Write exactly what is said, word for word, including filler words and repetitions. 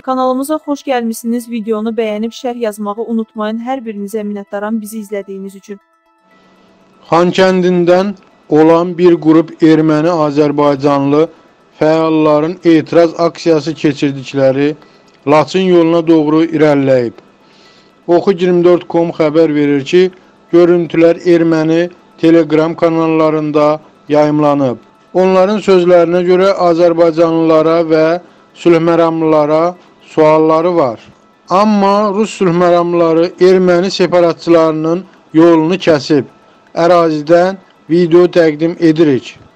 Kanalımıza xoş gəlmişsiniz. Videonu bəyənib şərh yazmağı unutmayın. Hər birinizə minnətdaram bizi izlədiyiniz üçün. Xankəndindən olan bir qrup erməni Azərbaycanlı fəalların etiraz aksiyası keçirdikləri Laçın yoluna doğru irəliləyib. Oxu iyirmi dörd nöqtə com xəbər verir ki, görüntülər erməni Telegram kanallarında yayımlanıb. Onların sözlərinə görə Azərbaycanlılara və sülhməramlılara sualları var. Amma Rus sülhməramlıları erməni separatçılarının yolunu kəsib. Ərazidən video təqdim edirik.